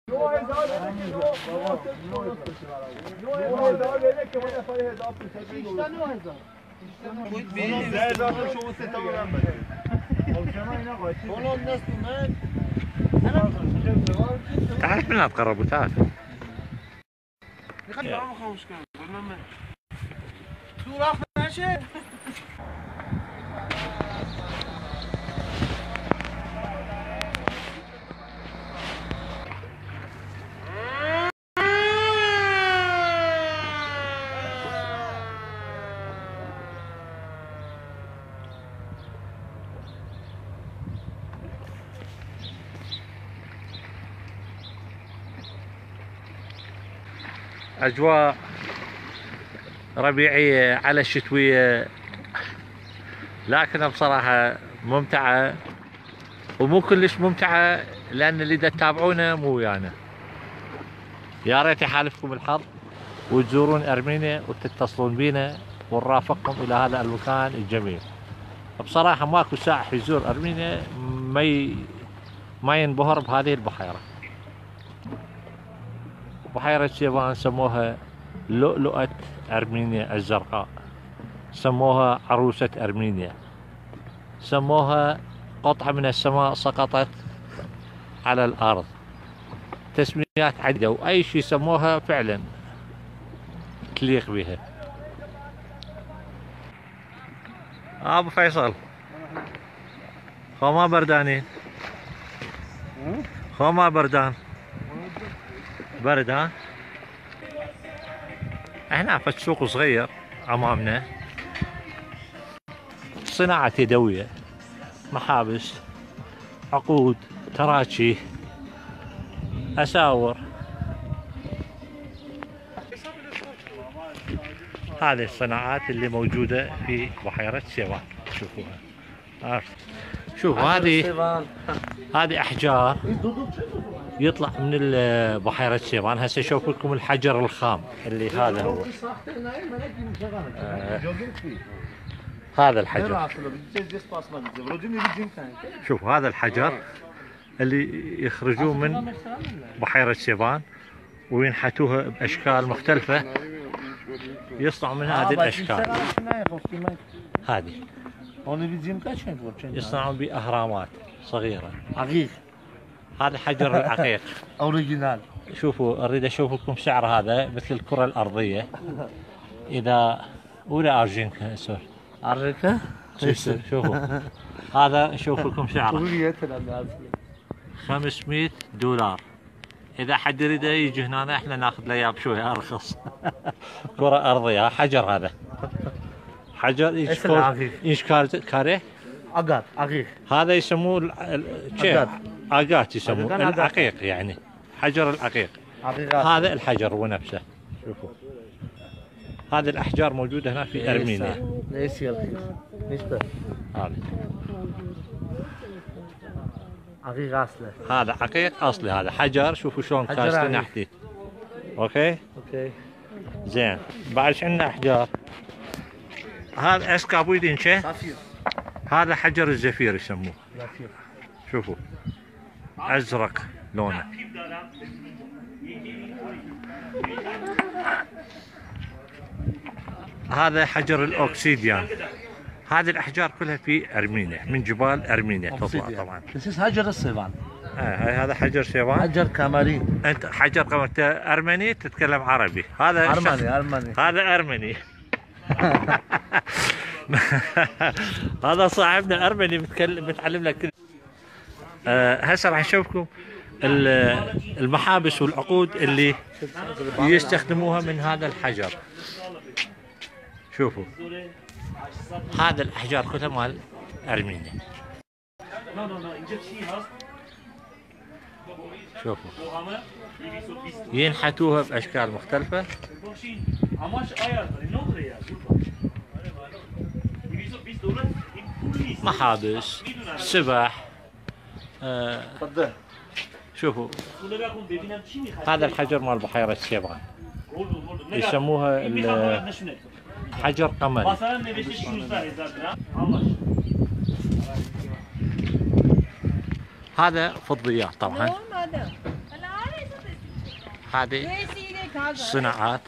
تعال من تقربوا تعال. أجواء ربيعية على الشتوية، لكنها بصراحة ممتعة ومو كلش ممتعة، لأن اللي دا تتابعونا مو ويانا. يا ريت يحالفكم الحظ وتزورون أرمينيا وتتصلون بينا ونرافقكم إلى هذا المكان الجميل. بصراحة ماكو سائح يزور أرمينيا ما ينبهر بهذه البحيرة. بحيرة سيفان سموها لؤلؤة أرمينيا الزرقاء، سموها عروسة أرمينيا، سموها قطعة من السماء سقطت على الأرض. تسميات عديدة وأي شيء سموها فعلا تليق بها. أبو فيصل خو ما بردانين؟ خو ما بردان؟ برد ها؟ احنا في سوق صغير امامنا، صناعة يدوية، محابس، عقود، تراشي، اساور. هذه الصناعات اللي موجودة في بحيرة سيفان. شوفوها. شوفوا هذه احجار يطلع من بحيرة سيفان. هسه اشوف لكم الحجر الخام اللي هذا هو. هذا الحجر، شوف هذا الحجر اللي يخرجوه من بحيرة سيفان وينحتوها باشكال مختلفة، يصنعوا من هذه الاشكال. هذه يصنعون باهرامات صغيرة. عقيق، هذا حجر العقيق اوريجينال. شوفوا اريد اشوف لكم سعر هذا مثل الكرة الارضية. اذا ولا ارجنك سوري ارجنك شوفوا هذا اشوف لكم سعره $500. اذا حد يريد يجي هنا احنا ناخذ له اياه بشوية ارخص. كرة ارضية، حجر هذا حجر ايش كاره عقيق. هذا يسموه عقات، يسموه العقيق، يعني حجر العقيق. هذا الحجر هو نفسه. شوفوا هذه الاحجار موجوده هنا في ارمينيا. هذا عقيق اصلي. هذا عقيق اصلي، هذا حجر. شوفوا شلون كاسته نحتي. اوكي زين. بعد عندنا احجار. هذا اسكابويدينشا، هذا حجر الزفير يسموه. شوفوا ازرق لونه. هذا حجر الاوكسيديان. هذه الاحجار كلها في ارمينيا، من جبال ارمينيا تطلع طبعا. بس حجر السيفان. هذا حجر سيفان. حجر كامري. انت حجر كامري، انت ارمني تتكلم عربي. هذا ارمني. هذا ارمني. هذا صاحبنا الارمني بتعلم لك. هسه راح نشوفكم المحابس والعقود اللي يستخدموها من هذا الحجر. شوفوا هذا الاحجار كلها مال ارمينيا. شوفوا ينحتوها باشكال مختلفة. محابس، سبح. شوفوا هذا الحجر مال بحيرة سيفان يسموها حجر قمري. هذا فضيات طبعا. هذه صناعات.